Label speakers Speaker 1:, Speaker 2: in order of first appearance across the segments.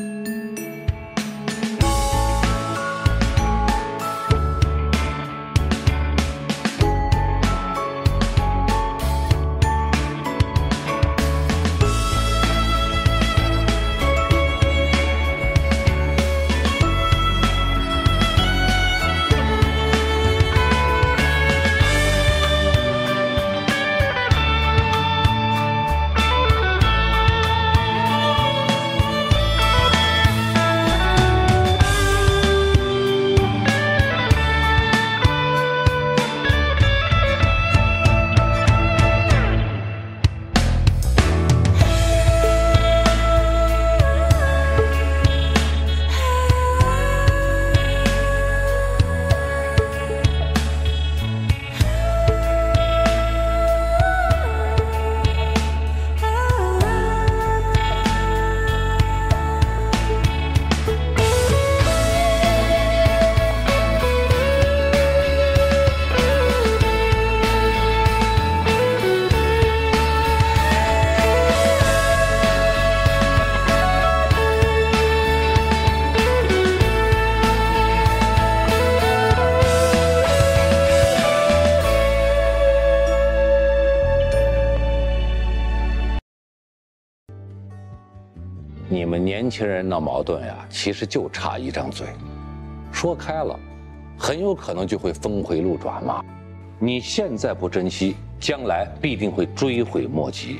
Speaker 1: 你们年轻人闹矛盾呀，其实就差一张嘴，说开了，很有可能就会峰回路转嘛。你现在不珍惜，将来必定会追悔莫及。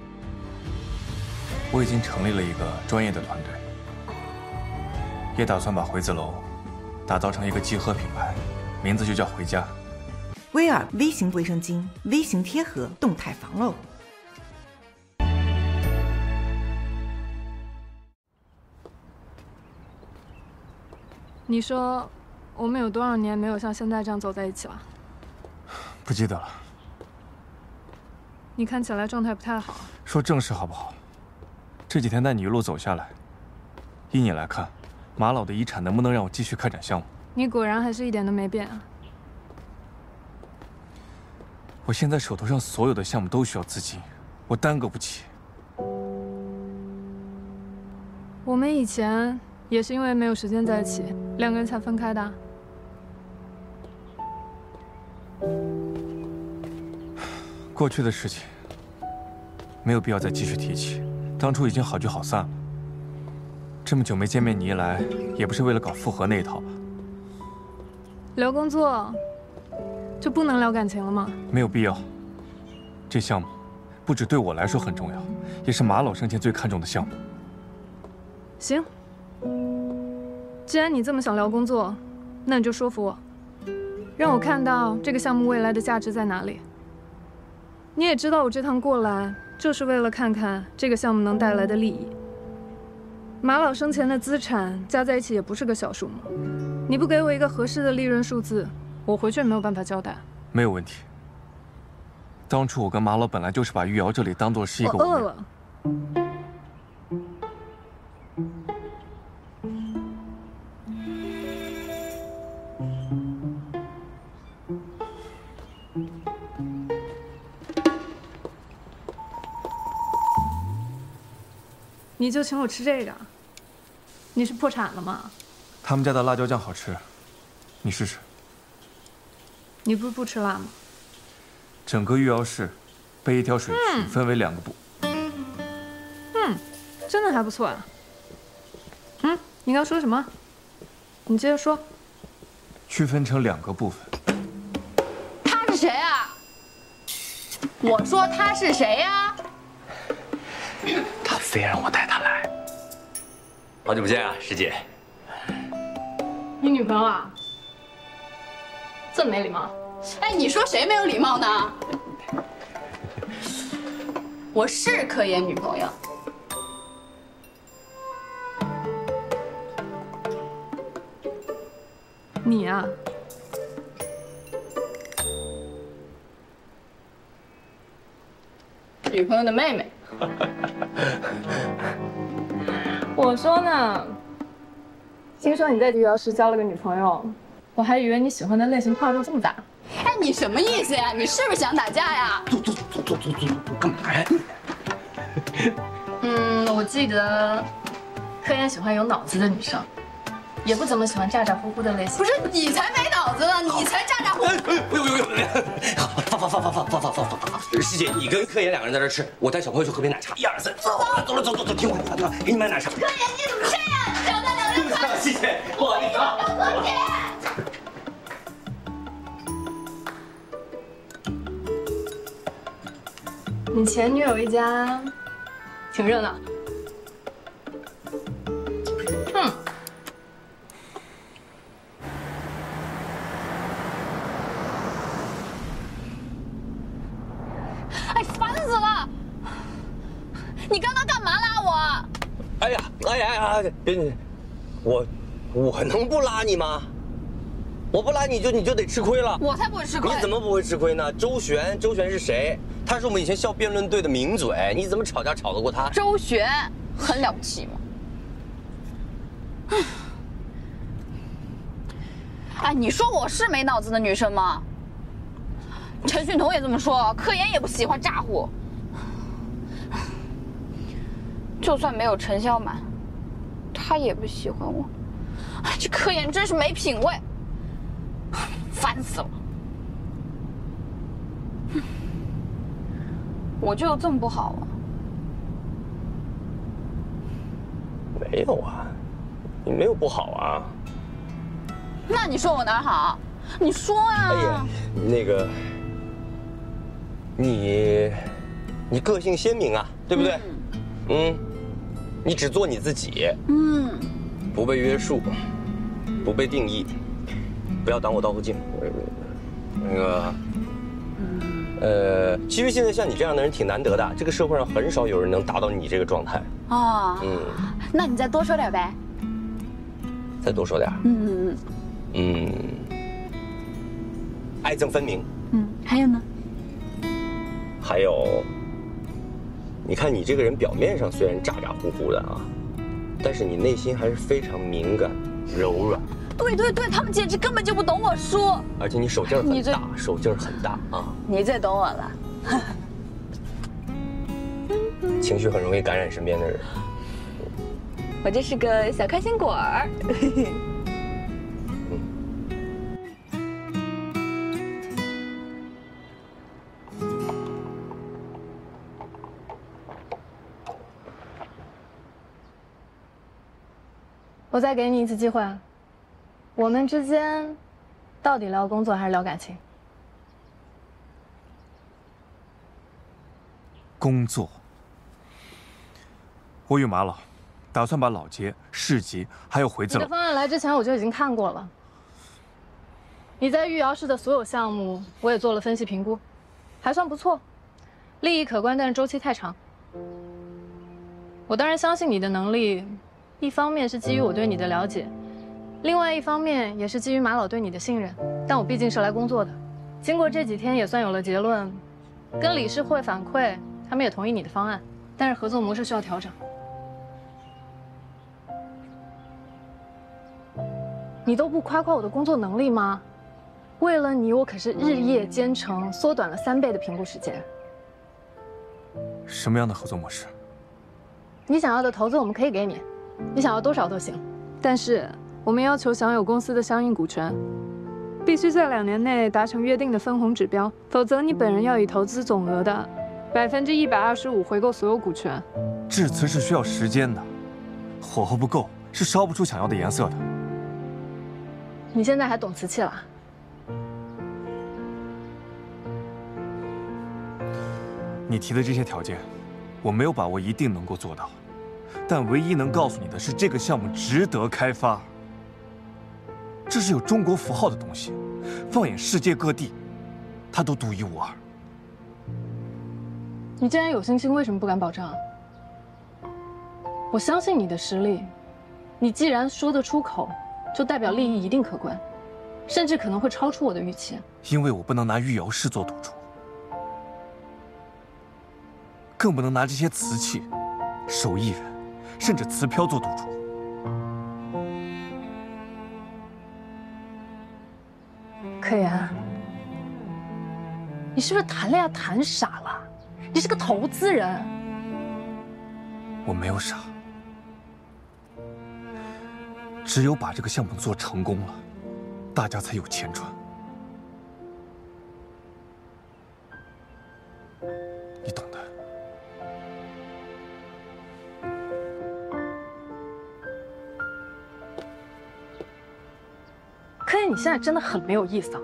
Speaker 2: 我已经成立了一个专业的团队，也打算把回字楼打造成一个集合品牌，名字就叫回家。
Speaker 3: 威尔 V 型卫生巾， V 型贴合，动态防漏。
Speaker 4: 你说，我们有多少年没有像现在这样走在一起了？
Speaker 2: 不记得了。
Speaker 4: 你看起来状态不太好。
Speaker 2: 说正事好不好？这几天带你一路走下来，依你来看，马老的遗产能不能让我继续开展项目？
Speaker 4: 你果然还是一点都没变啊！
Speaker 2: 我现在手头上所有的项目都需要资金，我耽搁不起。
Speaker 4: 我们以前也是因为没有时间在一起，两个人才分开的。
Speaker 2: 过去的事情没有必要再继续提起，当初已经好聚好散了。这么久没见面，你一来也不是为了搞复合那一套吧？
Speaker 4: 聊工作就不能聊感情了吗？
Speaker 2: 没有必要。这项目不只对我来说很重要，也是马老生前最看重的项目。
Speaker 4: 行，既然你这么想聊工作，那你就说服我，让我看到这个项目未来的价值在哪里。你也知道我这趟过来就是为了看看这个项目能带来的利益。马老生前的资产加在一起也不是个小数目，你不给我一个合适的利润数字，我回去也没有办法交代。没有问题。当初我跟马老本来就是把玉瑶这里当做是一个……我饿了。你就请我吃这个？你是破产了吗？他们家的辣椒酱好吃，你试试。你不是不吃辣吗？整个玉瑶市被一条水渠分为2个部。真的还不错啊。你刚说什么？你接着说。区分成2个部分。
Speaker 5: 他是谁啊？我说他是谁呀？
Speaker 1: 他非让我带他来。
Speaker 6: 好久不见啊，师姐。
Speaker 4: 你女朋友啊？这么没礼貌？
Speaker 5: 哎，你说谁没有礼貌呢？我是科研女朋友。
Speaker 4: 你啊？
Speaker 5: 女朋友的妹妹。
Speaker 4: 我说呢，听说你在玉瑶市交了个女朋友，我还以为你喜欢的类型跨度这么大。
Speaker 5: 哎，你什么意思呀？你是不是想打架呀？
Speaker 6: 坐，干嘛呀？
Speaker 5: 我记得
Speaker 4: 科研喜欢有脑子的女生，也不怎么喜欢咋咋呼呼的类型。
Speaker 5: 不是你才没脑子呢，你才咋咋呼呼。
Speaker 7: 不用，放！师姐，你跟科研两个人在这吃，我带小朋友去喝杯奶茶。1、2、3，走了，听话，给你买奶茶。
Speaker 5: 科研你怎么这样？小蛋两人快！
Speaker 7: 谢谢，不好意思啊。
Speaker 4: 你前女友一家挺热闹。
Speaker 5: 哎，烦死了！你刚刚干嘛拉我？
Speaker 7: 哎呀，别，我能不拉你吗？我不拉你就得吃亏了。
Speaker 5: 我才不会吃亏！
Speaker 7: 你怎么不会吃亏呢？周璇是谁？他是我们以前校辩论队的名嘴，你怎么吵架吵得过他？
Speaker 5: 周璇很了不起吗？哎，你说我是没脑子的女生吗？陈训彤也这么说，科研也不喜欢咋呼。就算没有陈潇满，他也不喜欢我。哎，这科研真是没品位，烦死了。我就这么不好啊？
Speaker 7: 没有啊，你没有不好啊。
Speaker 5: 那你说我哪儿好？你说呀。
Speaker 7: 哎呀，那个，你个性鲜明啊，对不对？你只做你自己。不被约束，不被定义，不要挡我道后镜。其实现在像你这样的人挺难得的，这个社会上很少有人能达到你这个状态。
Speaker 5: 啊，那你再多说点呗。
Speaker 7: 再多说点。爱憎分明。
Speaker 5: 还有呢？
Speaker 7: 还有，你看你这个人表面上虽然咋咋呼呼的啊，但是你内心还是非常敏感、柔软。
Speaker 5: 对，他们简直根本就不懂我说。
Speaker 7: 而且你手劲儿很大，手劲儿很大啊！
Speaker 5: 你最懂我了。
Speaker 7: 情绪很容易感染身边的人。
Speaker 5: 我就是个小开心果儿。
Speaker 4: 我再给你一次机会啊，我们之间到底聊工作还是聊感情？
Speaker 2: 工作。我与马老打算把老街、市集还有回字楼。
Speaker 4: 你的方案来之前我就已经看过了。你在玉瑶市的所有项目，我也做了分析评估，还算不错，利益可观，但是周期太长。我当然相信你的能力。一方面是基于我对你的了解，另外一方面也是基于马老对你的信任。但我毕竟是来工作的，经过这几天也算有了结论，跟理事会反馈，他们也同意你的方案，但是合作模式需要调整。你都不夸夸我的工作能力吗？为了你，我可是日夜兼程，缩短了3倍的评估时间。
Speaker 2: 什么样的合作模式？
Speaker 4: 你想要的投资我们可以给你。你想要多少都行，但是我们要求享有公司的相应股权，必须在2年内达成约定的分红指标，否则你本人要以投资总额的125%回购所有股权。
Speaker 2: 致辞是需要时间的，火候不够是烧不出想要的颜色的。
Speaker 4: 你现在还懂瓷器了？
Speaker 2: 你提的这些条件，我没有把握一定能够做到。但唯一能告诉你的是，这个项目值得开发。这是有中国符号的东西，放眼世界各地，它都独一无二。
Speaker 4: 你既然有信心，为什么不敢保证啊？我相信你的实力，你既然说得出口，就代表利益一定可观，甚至可能会超出我的预期。
Speaker 2: 因为我不能拿玉瑶市做赌注，更不能拿这些瓷器、手艺人。甚至瓷漂做赌注。
Speaker 4: 柯岩，你是不是谈恋爱谈傻了？你是个投资人。
Speaker 2: 我没有傻， 只有把这个项目做成功了，大家才有钱赚。你懂的。
Speaker 4: 科研，你现在真的很没有意思啊！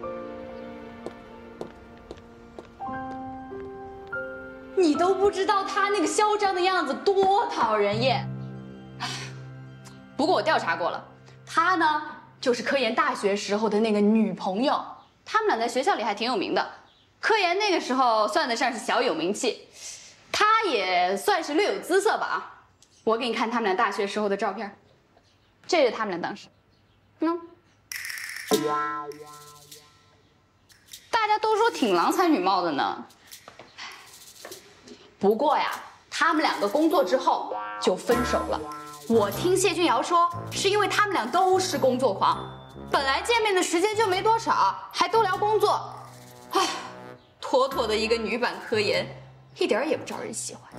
Speaker 5: 你都不知道他那个嚣张的样子多讨人厌。不过我调查过了，他呢就是科研大学时候的那个女朋友，他们俩在学校里还挺有名的。科研那个时候算得上是小有名气，他也算是略有姿色吧啊。我给你看他们俩大学时候的照片，这是他们俩当时，大家都说挺郎才女貌的呢。不过呀，他们两个工作之后就分手了。我听谢君瑶说，是因为他们俩都是工作狂，本来见面的时间就没多少，还都聊工作。唉，妥妥的一个女版科研，一点也不招人喜欢。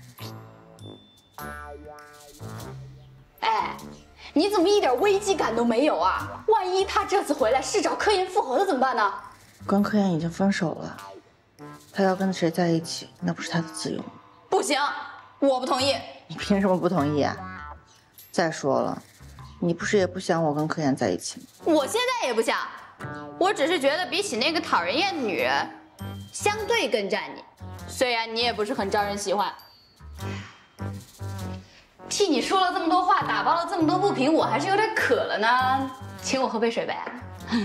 Speaker 5: 哎，你怎么一点危机感都没有啊？万一他这次回来是找科研复合的怎么办呢？
Speaker 8: 跟科研已经分手了，他要跟谁在一起，那不是他的自由吗？
Speaker 5: 不行，我不同意。
Speaker 8: 你凭什么不同意啊？再说了，你不是也不想我跟科研在一起吗？
Speaker 5: 我现在也不想，我只是觉得比起那个讨人厌的女人，相对更占你。虽然你也不是很招人喜欢，替你说了这么多话，打包了这么多不平，我还是有点渴了呢，请我喝杯水呗。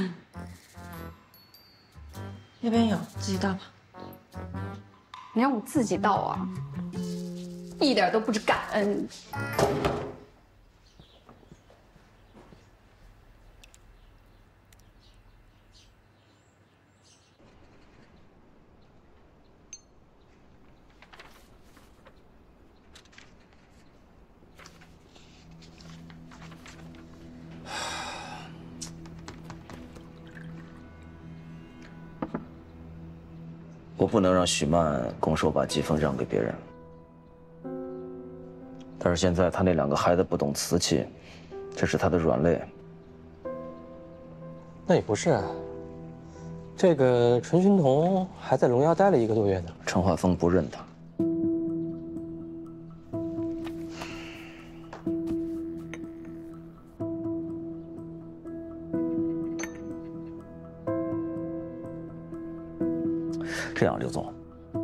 Speaker 8: 那边有，自己倒吧。
Speaker 5: 你让我自己倒啊，一点都不知感恩。
Speaker 9: 我不能让许曼拱手把季风让给别人，但是现在他那2个孩子不懂瓷器，这是他的软肋。
Speaker 7: 那也不是啊，这个陈勋彤还在荣耀待了1个多月呢。
Speaker 9: 陈华峰不认他。这样，刘总，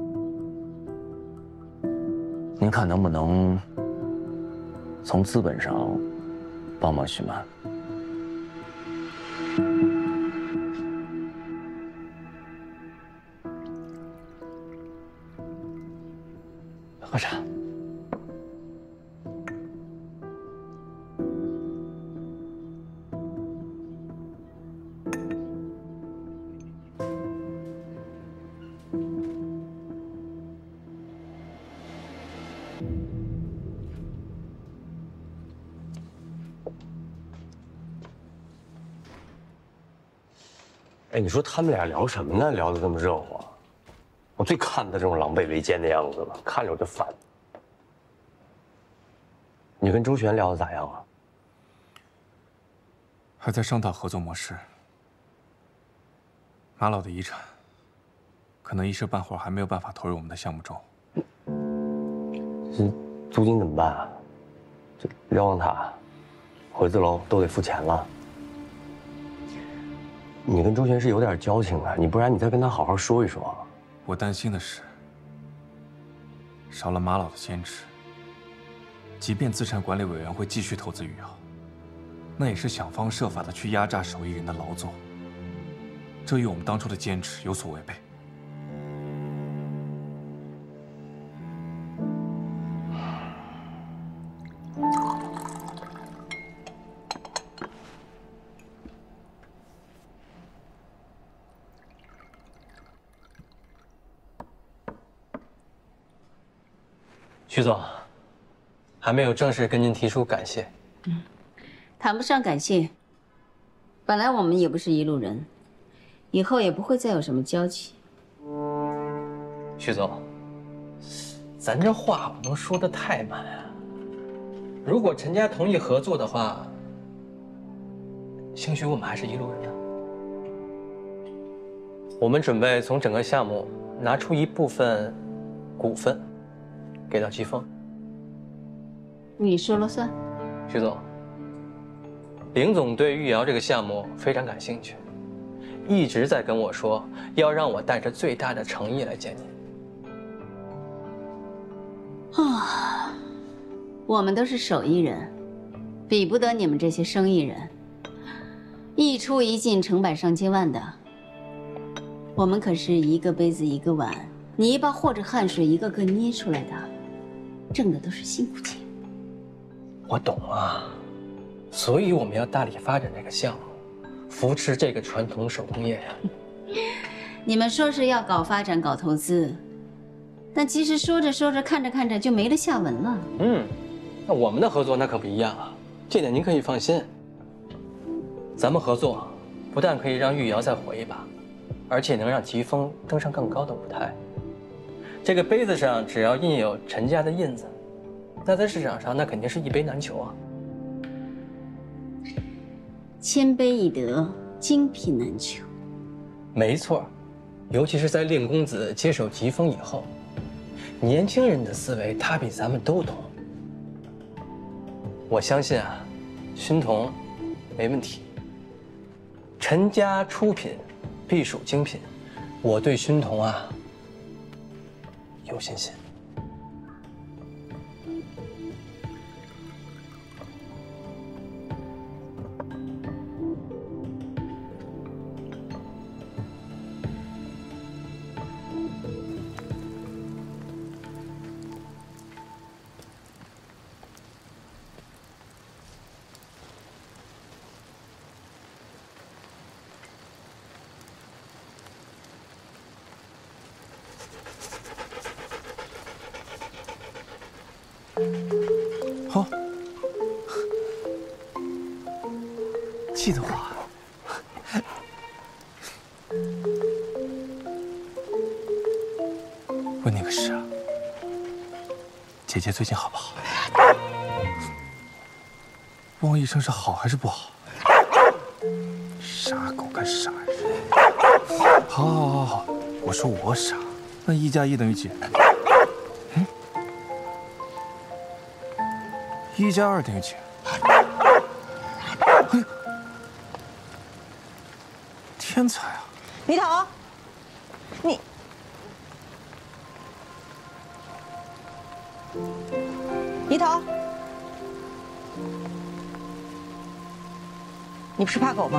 Speaker 9: 您看能不能从资本上帮帮许曼？喝茶。
Speaker 7: 哎，你说他们俩聊什么呢？聊得这么热火，我最看他这种狼狈为奸的样子了，看着我就烦。你跟周璇聊得咋样啊？
Speaker 2: 还在商讨合作模式。马老的遗产，可能一时半会儿还没有办法投入我们的项目中。
Speaker 7: 这租金怎么办啊？这瞭望塔、回字楼都得付钱了。你跟周璇是有点交情啊，你不然你再跟他好好说一说。
Speaker 2: 我担心的是，少了马老的坚持，即便资产管理委员会继续投资余姚，那也是想方设法的去压榨手艺人的劳作，这与我们当初的坚持有所违背。
Speaker 10: 徐总，还没有正式跟您提出感谢。
Speaker 11: 谈不上感谢。本来我们也不是一路人，以后也不会再有什么交集。
Speaker 10: 徐总，咱这话不能说得太满啊。如果陈家同意合作的话， 兴许我们还是一路人呢。我们准备从整个项目拿出一部分股份，给到季风。
Speaker 11: 你说了算。
Speaker 10: 徐总，林总对玉瑶这个项目非常感兴趣，一直在跟我说要让我带着最大的诚意来见您。
Speaker 11: 啊，我们都是手艺人，比不得你们这些生意人。一出一进成百上千万的，我们可是一个杯子一个碗，泥巴或者汗水一个个捏出来的，挣的都是辛苦钱。
Speaker 10: 我懂啊，所以我们要大力发展这个项目，扶持这个传统手工业呀。
Speaker 11: 你们说是要搞发展、搞投资，但其实说着说着、看着看着就没了下文了。
Speaker 10: 那我们的合作那可不一样啊，这点您可以放心。咱们合作，不但可以让玉瑶再火一把，而且能让疾风登上更高的舞台。这个杯子上只要印有陈家的印子，那在市场上那肯定是一杯难求啊。
Speaker 11: 千杯易得，精品难求。
Speaker 10: 没错，尤其是在令公子接手疾风以后，年轻人的思维他比咱们都懂。我相信啊，熏童没问题。陈家出品必属精品，我对熏童啊有信心。
Speaker 2: 好，记得我。问你个事啊，姐姐最近好不好？问我一声是好还是不好？傻狗跟傻人。好，我说我傻，那1加1等于几？1加2等于几？哎，天才啊！
Speaker 8: 李桃，李桃，你不是怕狗吗？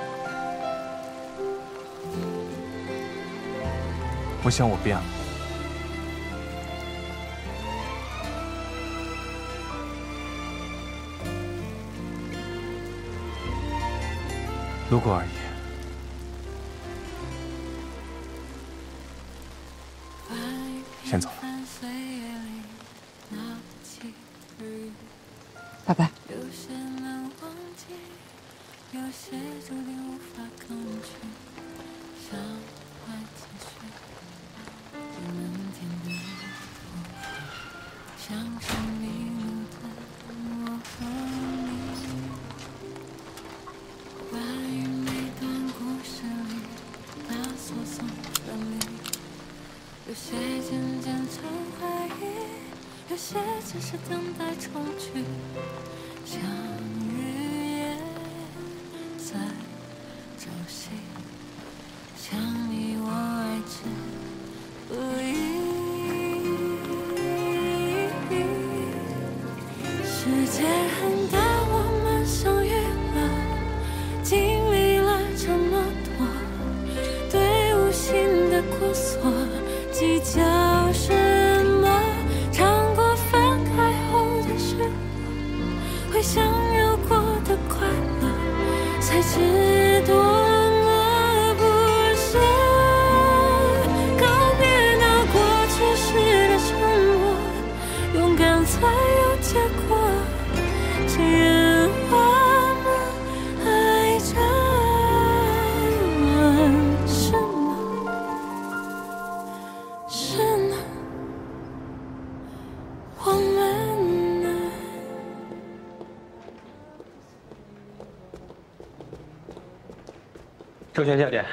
Speaker 2: 我想我变了。路过而已。先走了。
Speaker 8: 拜拜。
Speaker 12: 有些渐渐成回忆，有些只是等待重聚。相遇也在朝夕，想你我爱之不易。世界很大，我们相遇了，经历了这么多，对无形的过错。计较什么？尝过分开后的失落，回想有过的快乐，才知多么不舍。告别那过去时的承诺，勇敢才有结果。承认我们爱着什么？是呢，我们呢？
Speaker 10: 周璇小姐，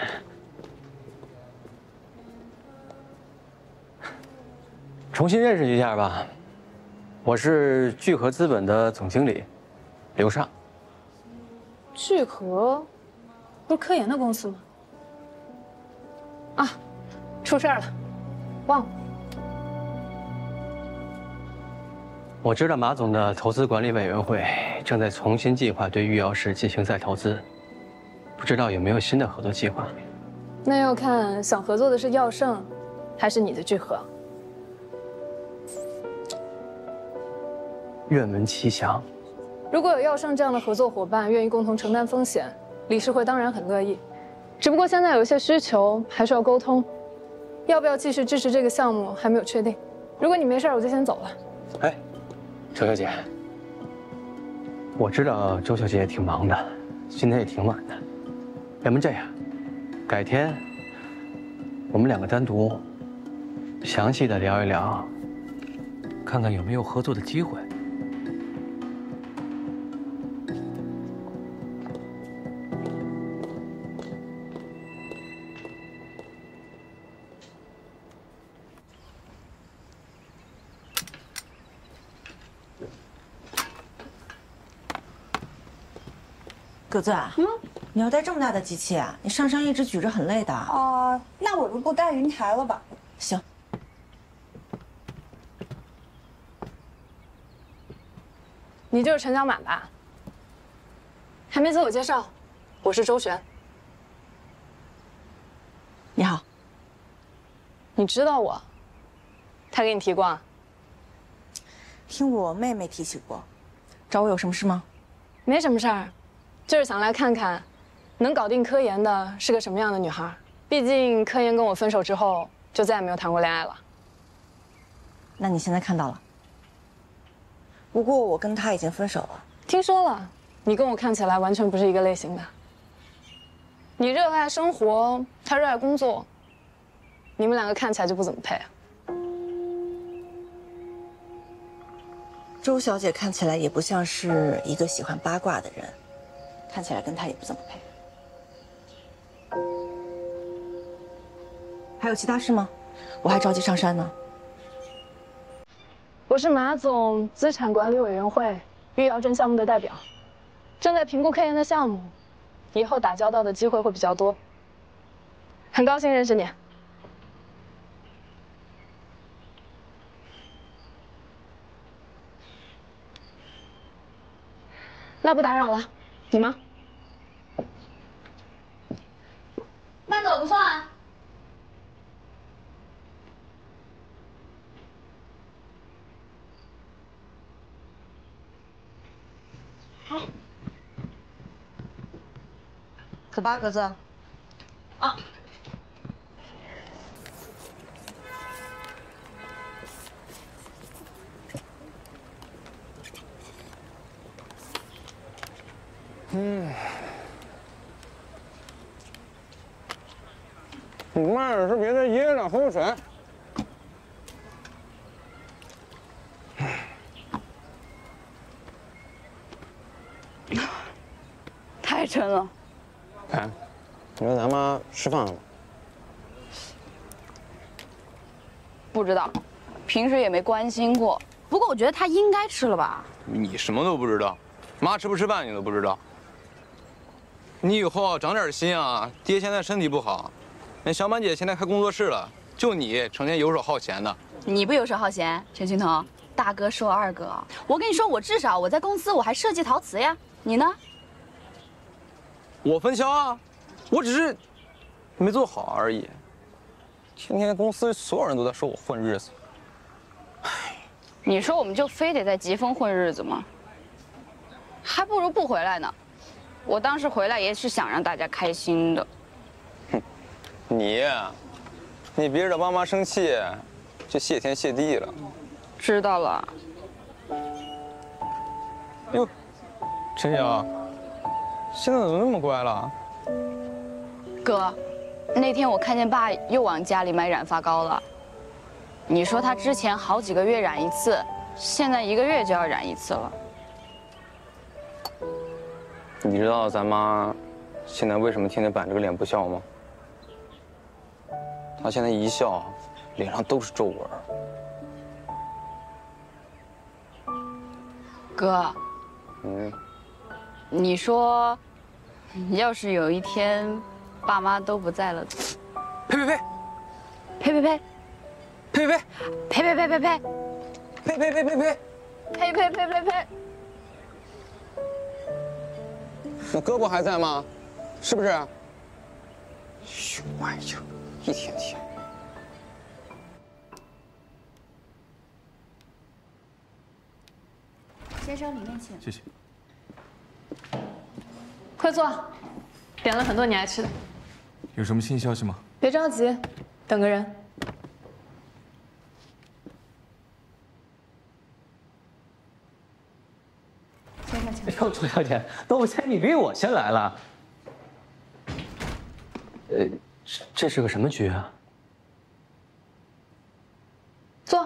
Speaker 10: 重新认识一下吧。我是聚合资本的总经理刘尚。
Speaker 4: 聚合，不是科研的公司吗？啊，出事了，忘了。
Speaker 10: 我知道马总的投资管理委员会正在重新计划对玉瑶石进行再投资，不知道有没有新的合作计划？
Speaker 4: 那要看想合作的是耀盛，还是你的聚合。
Speaker 10: 愿闻其详。
Speaker 4: 如果有耀盛这样的合作伙伴愿意共同承担风险，理事会当然很乐意。只不过现在有一些需求还需要沟通，要不要继续支持这个项目还没有确定。如果你没事，我就先走了。
Speaker 10: 哎，周小姐，我知道周小姐也挺忙的，今天也挺晚的，要不这样，改天我们两个单独详细的聊一聊，看看有没有合作的机会。
Speaker 3: 葛子啊，你要带这么大的机器啊？你上山一直举着很累的。
Speaker 13: 那我就不带云台了吧？
Speaker 3: 行。
Speaker 4: 你就是陈小满吧？还没自我介绍，我是周璇。
Speaker 3: 你好。
Speaker 4: 你知道我？他给你提过啊？
Speaker 3: 听我妹妹提起过。找我有什么事吗？
Speaker 4: 没什么事儿。就是想来看看，能搞定科研的是个什么样的女孩。毕竟科研跟我分手之后，就再也没有谈过恋爱了。
Speaker 3: 那你现在看到了。不过我跟他已经分手了。
Speaker 4: 听说了，你跟我看起来完全不是一个类型的。你热爱生活，他热爱工作，你们两个看起来就不怎么配啊。
Speaker 3: 周小姐看起来也不像是一个喜欢八卦的人。看起来跟他也不怎么配。还有其他事吗？我还着急上山呢。
Speaker 4: 我是马总资产管理委员会玉瑶镇项目的代表，正在评估科研的项目，以后打交道的机会会比较多。很高兴认识你。那不打扰了。你忙，
Speaker 5: 慢走不送啊。
Speaker 8: 好，走吧，格子。
Speaker 5: 啊。
Speaker 14: 你慢点吃，别再噎着，喝口水。
Speaker 5: 太沉了。
Speaker 14: 哎，你说咱妈吃饭了吗？
Speaker 5: 不知道，平时也没关心过。不过我觉得她应该吃了吧。
Speaker 14: 你什么都不知道，妈吃不吃饭你都不知道。你以后长点心啊！爹现在身体不好，那小满姐现在开工作室了，就你成天游手好闲的。
Speaker 5: 你不游手好闲，陈群彤，大哥说二哥，我跟你说，我至少我在公司我还设计陶瓷呀，你呢？
Speaker 14: 我分销啊，我只是没做好而已。天天公司所有人都在说我混日子。
Speaker 5: 你说我们就非得在疾风混日子吗？还不如不回来呢。我当时回来也是想让大家开心的。
Speaker 14: 哼，你别惹妈妈生气，就谢天谢地了。
Speaker 5: 知道了。
Speaker 14: 哟，陈晓，现在怎么那么乖了？
Speaker 5: 哥，那天我看见爸又往家里买染发膏了。你说他之前好几个月染一次，现在1个月就要染一次了。
Speaker 14: 你知道咱妈现在为什么天天板着个脸不笑吗？他现在一笑，脸上都是皱纹。
Speaker 5: 哥，你说，要是有一天爸妈都不在了，
Speaker 14: 呸呸呸！
Speaker 5: 呸呸呸！
Speaker 14: 呸呸呸！
Speaker 5: 呸呸呸呸呸！
Speaker 14: 呸呸呸呸呸！
Speaker 5: 呸呸呸呸呸！
Speaker 14: 那哥不还在吗？是不是？熊玩意儿，一天天。
Speaker 11: 先生，里面请。
Speaker 2: 谢谢。
Speaker 4: 快坐，点了很多你爱吃的。
Speaker 2: 有什么新消息吗？
Speaker 4: 别着急，等个人。
Speaker 11: 先生，请。
Speaker 10: 哎呦，楚小姐，都猜你比我先来了。这是个什么局啊？
Speaker 4: 坐。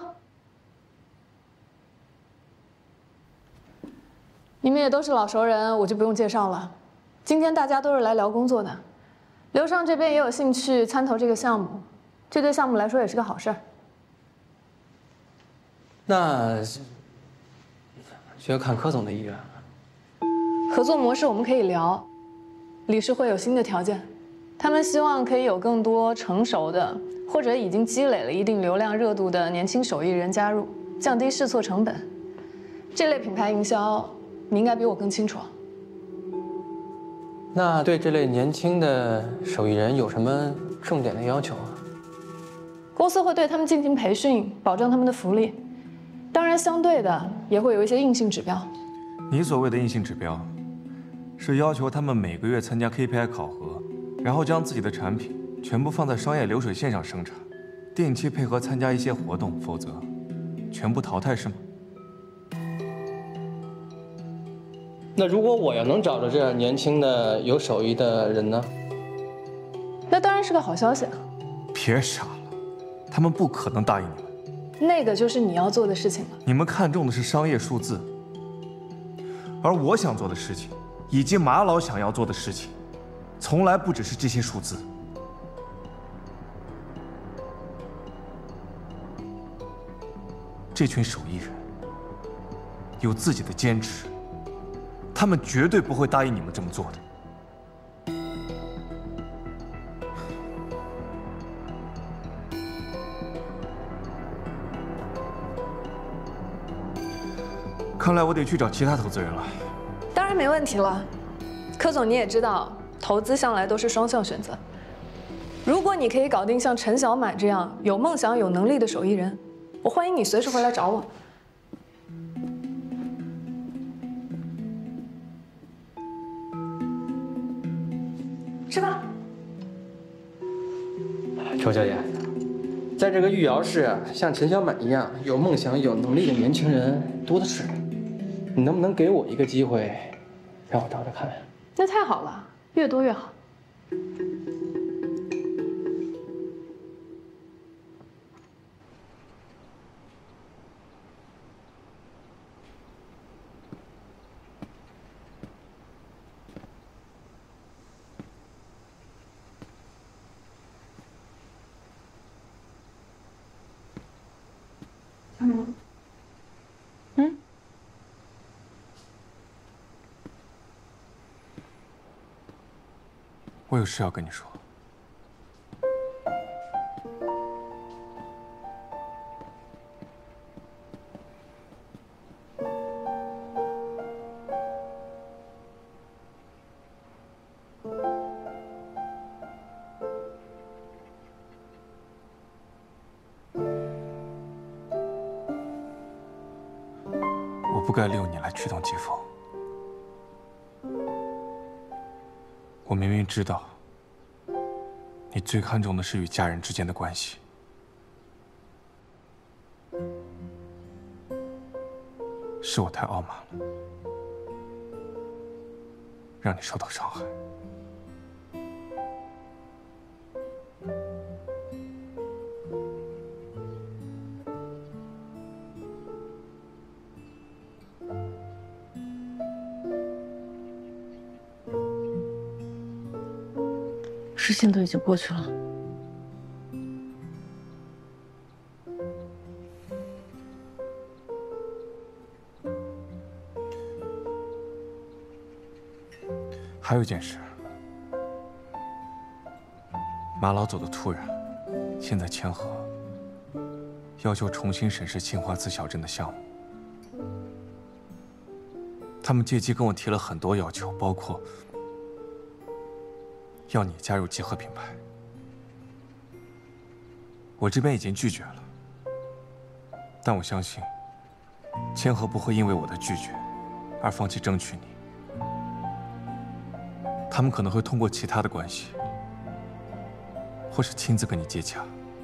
Speaker 4: 你们也都是老熟人，我就不用介绍了。今天大家都是来聊工作的，刘尚这边也有兴趣参投这个项目，这对项目来说也是个好事儿。
Speaker 10: 那就要看柯总的意愿了。
Speaker 4: 合作模式我们可以聊，理事会有新的条件，他们希望可以有更多成熟的或者已经积累了一定流量热度的年轻手艺人加入，降低试错成本。这类品牌营销，你应该比我更清楚。
Speaker 10: 那对这类年轻的手艺人有什么重点的要求啊？
Speaker 4: 公司会对他们进行培训，保证他们的福利。当然，相对的也会有一些硬性指标。
Speaker 2: 你所谓的硬性指标，是要求他们每个月参加 KPI 考核，然后将自己的产品全部放在商业流水线上生产，定期配合参加一些活动，否则全部淘汰，是吗？
Speaker 10: 那如果我要能找着这样年轻的有手艺的人呢？
Speaker 4: 那当然是个好消息啊！
Speaker 2: 别傻了，他们不可能答应你们。
Speaker 4: 那个就是你要做的事情了。
Speaker 2: 你们看重的是商业数字，而我想做的事情，以及马老想要做的事情，从来不只是这些数字。这群手艺人有自己的坚持，他们绝对不会答应你们这么做的。看来我得去找其他投资人了。
Speaker 4: 当然没问题了，柯总你也知道，投资向来都是双向选择。如果你可以搞定像陈小满这样有梦想、有能力的手艺人，我欢迎你随时回来找我。吃吧。
Speaker 10: 周小姐，在这个玉瑶市啊，像陈小满一样有梦想、有能力的年轻人多的是。你能不能给我一个机会，让我找找看？
Speaker 4: 那太好了，越多越好。
Speaker 2: 我有事要跟你说。我不该利用你来驱动季风。我明明知道，你最看重的是与家人之间的关系，是我太傲慢了，让你受到伤害。
Speaker 3: 事情都已经过去了。
Speaker 2: 还有一件事，马老走得突然，现在千和要求重新审视杏花寺小镇的项目。他们借机跟我提了很多要求，包括要你加入集合品牌。我这边已经拒绝了，但我相信千和不会因为我的拒绝而放弃争取你。他们可能会通过其他的关系，或是亲自跟你接洽。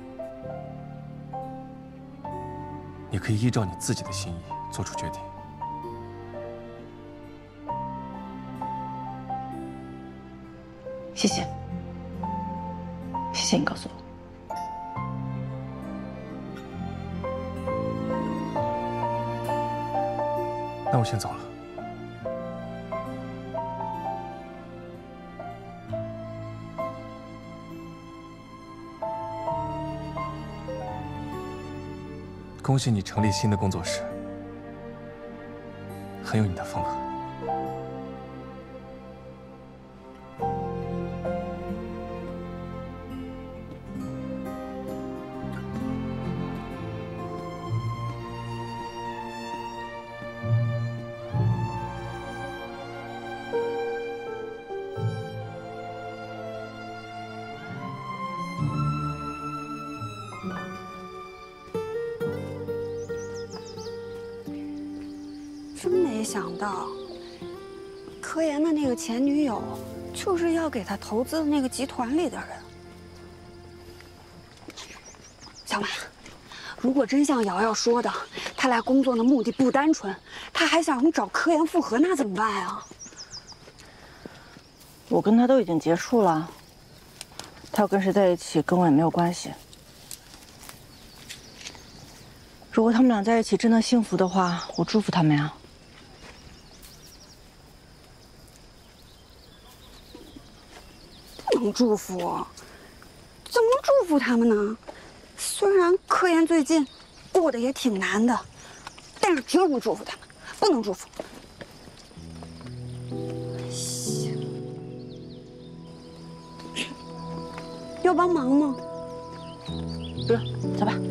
Speaker 2: 你可以依照你自己的心意做出决定。
Speaker 3: 谢谢，谢谢你告诉我。
Speaker 2: 那我先走了。恭喜你成立新的工作室，很有你的风格。
Speaker 13: 真没想到，科研的那个前女友，就是要给他投资的那个集团里的人。小马，如果真像瑶瑶说的，他来工作的目的不单纯，他还想找科研复合，那怎么办啊？
Speaker 3: 我跟他都已经结束了，他要跟谁在一起，跟我也没有关系。如果他们俩在一起真的幸福的话，我祝福他们呀。
Speaker 13: 不能祝福，怎么能祝福他们呢？虽然科研最近过得也挺难的，但是绝不祝福他们，不能祝福。要帮忙吗？
Speaker 3: 不用，走吧。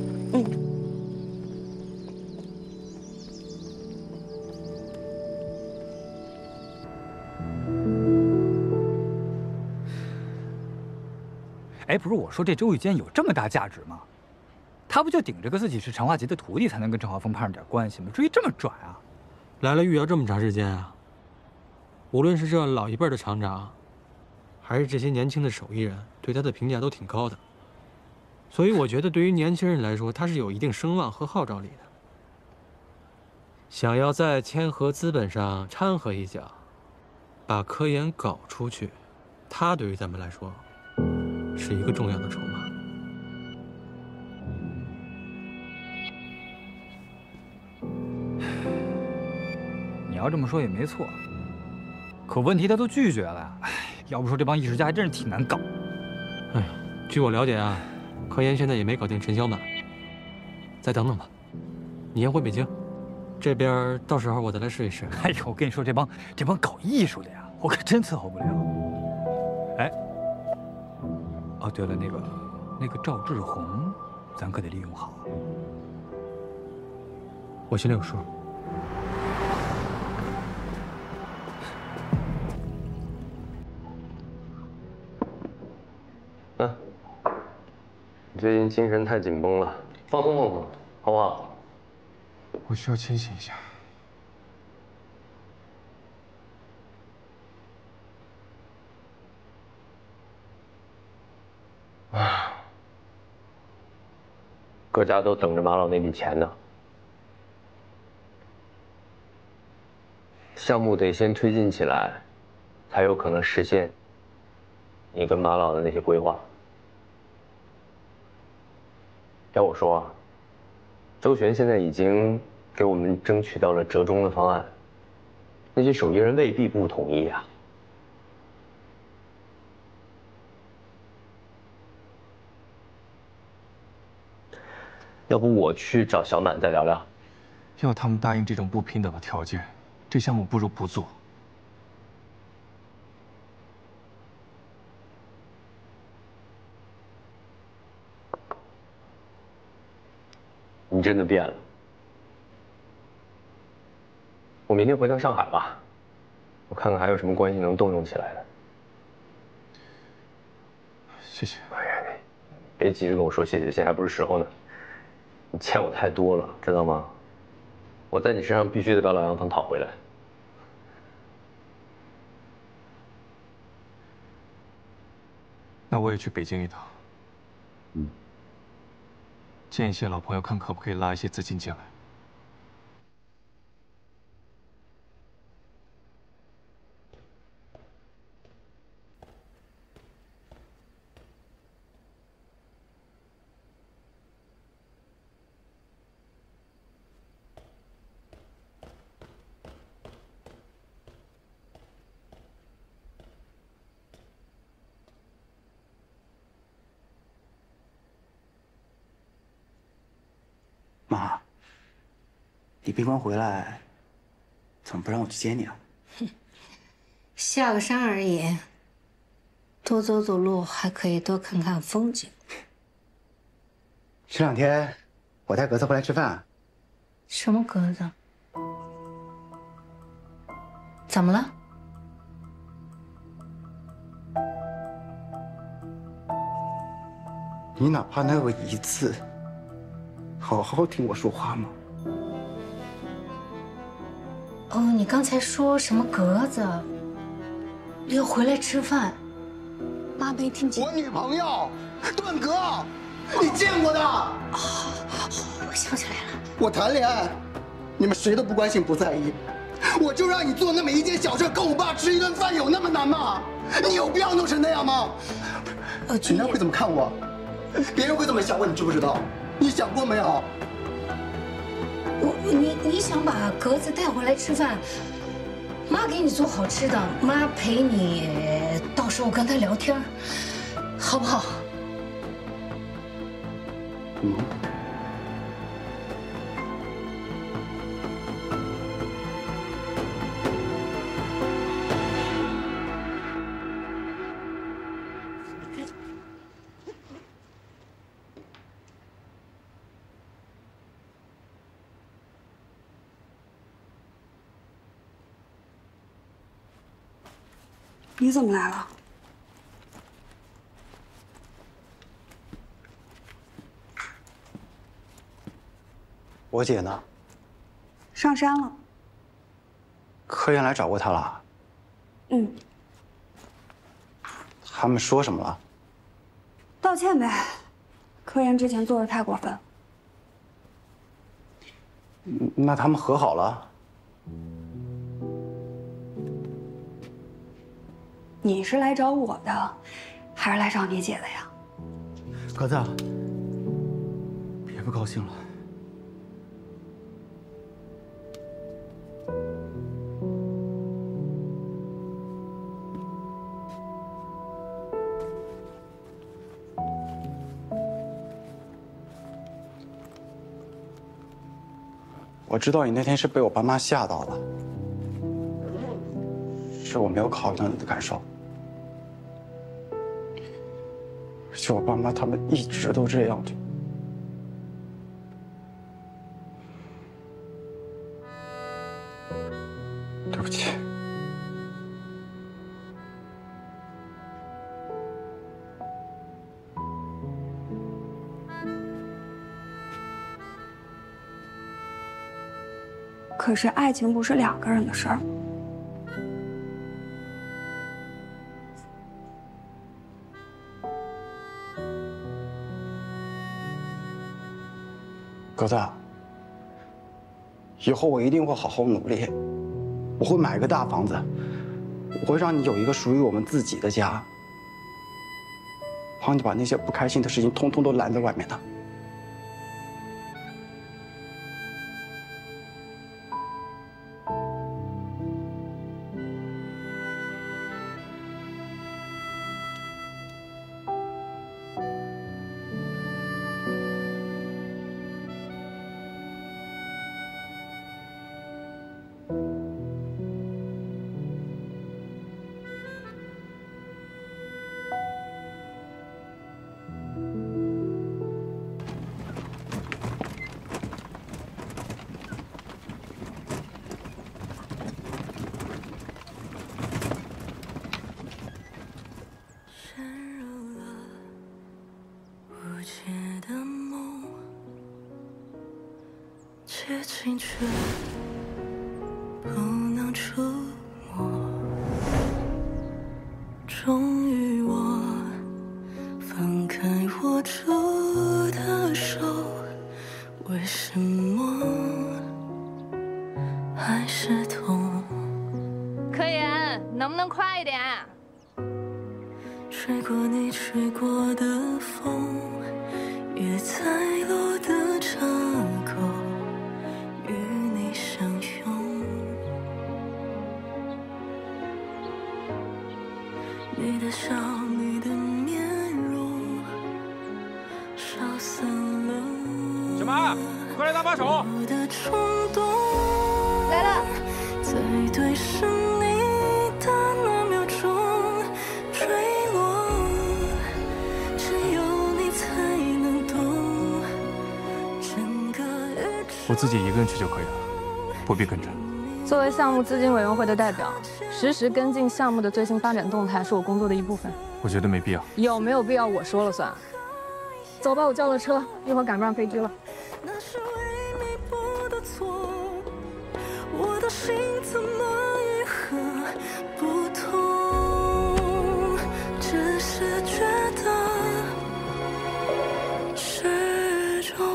Speaker 15: 哎，不是我说，这周玉坚有这么大价值吗？他不就顶着个自己是长华集的徒弟，才能跟郑华峰攀上点关系吗？至于这么拽啊？
Speaker 10: 来了玉瑶这么长时间啊，无论是这老一辈的厂长，还是这些年轻的手艺人，对他的评价都挺高的。所以我觉得，对于年轻人来说，他是有一定声望和号召力的。想要在千和资本上掺和一脚，把科研搞出去，他对于咱们来说是一个重要的筹码。
Speaker 15: 你要这么说也没错，可问题他都拒绝了呀。哎，要不说这帮艺术家还真是挺难搞。
Speaker 10: 哎呀，据我了解啊，科研现在也没搞定陈小满，再等等吧。你先回北京，这边到时候我再来试一试。
Speaker 15: 哎呦，我跟你说，这帮搞艺术的呀，我可真伺候不了。哎，哦对了，那个赵志宏，咱可得利用好。
Speaker 10: 我心里有数。
Speaker 7: 你最近精神太紧绷了，放松放松，好不好？
Speaker 2: 我需要清醒一下。
Speaker 7: 各家都等着马老那笔钱呢。项目得先推进起来，才有可能实现你跟马老的那些规划。要我说啊，周璇现在已经给我们争取到了折中的方案，那些手艺人未必不同意啊。 要不我去找小满再聊聊？
Speaker 2: 要他们答应这种不平等的条件，这项目不如不做。
Speaker 7: 你真的变了。我明天回趟上海吧，我看看还有什么关系能动用起来的。
Speaker 2: 谢谢。
Speaker 7: 哎呀，别急着跟我说谢谢，现在还不是时候呢。你欠我太多了，知道吗？我在你身上必须得把老杨腾讨回来。
Speaker 2: 那我也去北京一趟。见一些老朋友，看可不可以拉一些资金进来。
Speaker 16: 妈，你闭关回来，怎么不让我去接你啊？
Speaker 11: 下个山而已，多走走路，还可以多看看风景。
Speaker 16: 这2天我带格子回来吃饭。
Speaker 11: 什么格子？怎么了？
Speaker 16: 你哪怕能有一次好好听我说话吗？
Speaker 11: 哦，你刚才说什么格子？要回来吃饭？妈没听清。
Speaker 16: 我女朋友，段格，你见过的。
Speaker 11: 我想起来了。
Speaker 16: 我谈恋爱，你们谁都不关心不在意，我就让你做那么一件小事，跟我爸吃一顿饭，有那么难吗？你有必要弄成那样吗？人家会怎么看我？别人会怎么想我？你知不知道？你想过没有？
Speaker 11: 你想把格子带回来吃饭，妈给你做好吃的，妈陪你，到时候跟他聊天，好不好？
Speaker 13: 你怎么来了？
Speaker 16: 我姐呢？
Speaker 13: 上山了。
Speaker 16: 科研来找过她了。
Speaker 13: 嗯，
Speaker 16: 他们说什么了？
Speaker 13: 道歉呗。科研之前做的太过分。
Speaker 16: 那他们和好了？
Speaker 13: 你是来找我的，还是来找你姐的呀？
Speaker 16: 格子，别不高兴了。我知道你那天是被我爸妈吓到了，是我没有考虑到你的感受。而且我爸妈他们一直都这样，对不起。
Speaker 13: 可是爱情不是2个人的事儿。
Speaker 16: 格子，以后我一定会好好努力，我会买一个大房子，我会让你有一个属于我们自己的家，帮你把那些不开心的事情通通都拦在外面的。
Speaker 12: 接近却不能触摸。终于我放开握住的手，为什么还是痛？
Speaker 4: 科研，能不能快一点？
Speaker 12: 吹过你吹过的风，也在路的岔口与你相拥。你的笑，你的面容，消散了。
Speaker 17: 小马，快来搭把手！
Speaker 12: 我的冲动
Speaker 4: 来了。
Speaker 12: 在对视你的那秒钟坠落，只有你才能懂整个宇宙。
Speaker 2: 我自己一个人去就可以了，不必跟着。
Speaker 4: 作为项目资金委员会的代表，实时跟进项目的最新发展动态是我工作的一部分。
Speaker 2: 我觉得没必要。
Speaker 4: 有没有必要我说了算。走吧，我叫了车，一会儿赶不上飞机了。
Speaker 12: 那是为弥补的错，我的心怎么愈合不痛？只是觉得始终。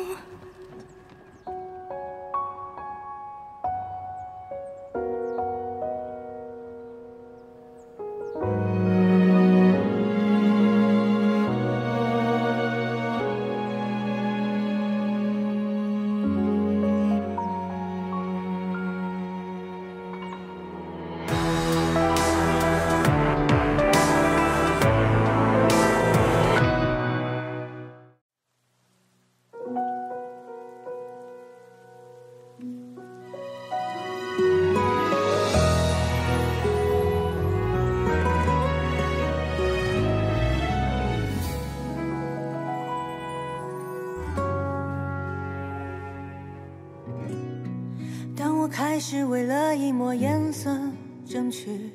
Speaker 12: 当我开始为了一抹颜色争取，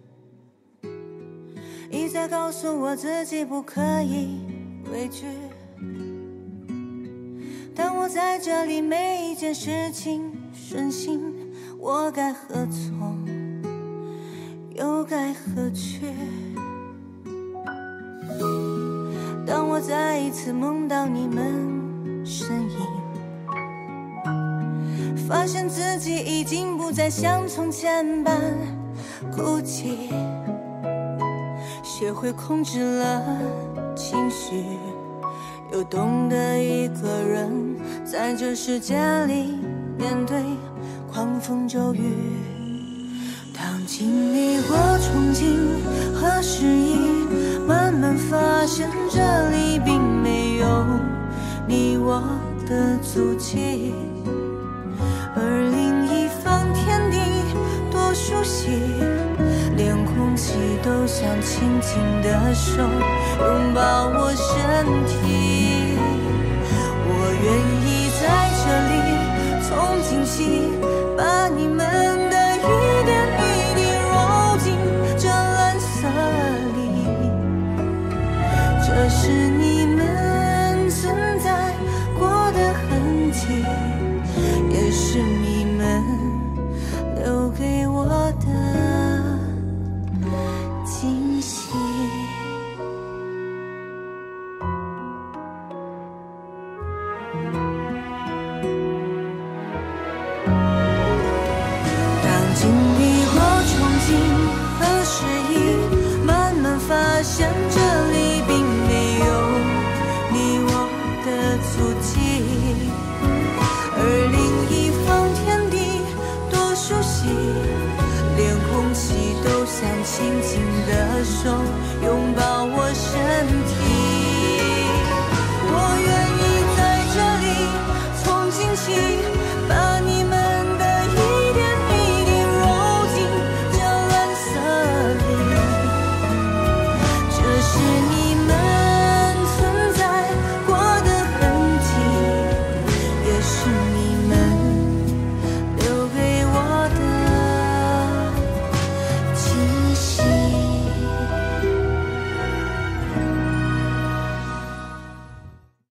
Speaker 12: 一再告诉我自己不可以畏惧。当我在这里每一件事情顺心，我该何从，又该何去？当我再一次梦到你们身影，发现自己已经不再像从前般哭泣，学会控制了情绪，又懂得一个人在这世界里面对狂风骤雨。当经历过憧憬和失意，慢慢发现这里并没有你我的足迹，而另一方天地多熟悉，连空气都像轻轻的手拥抱我身体。我愿意在这里从今起把你们的一点一滴揉进这蓝色里，这是你们存在过的痕迹，也是你们留给我的惊喜。当经历过憧憬和失意，慢慢发现这里并没有你我的足迹，而另一方天地多熟悉，连空气都像轻轻的手拥抱我身体。我愿意在这里从今起